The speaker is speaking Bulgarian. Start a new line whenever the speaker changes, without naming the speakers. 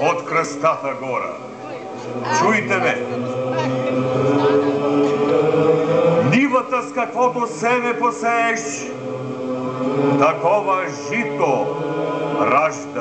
от кръстата гора. Чуйте ме! Нивата, с каквото семе посееш, такова жито ражда.